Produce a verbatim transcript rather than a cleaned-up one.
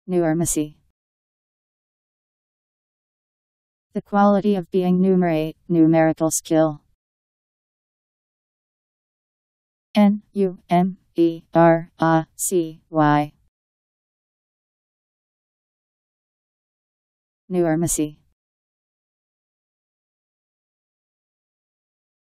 Numeracy. The quality of being numerate, numerical skill. N U M E R A C Y. Numeracy.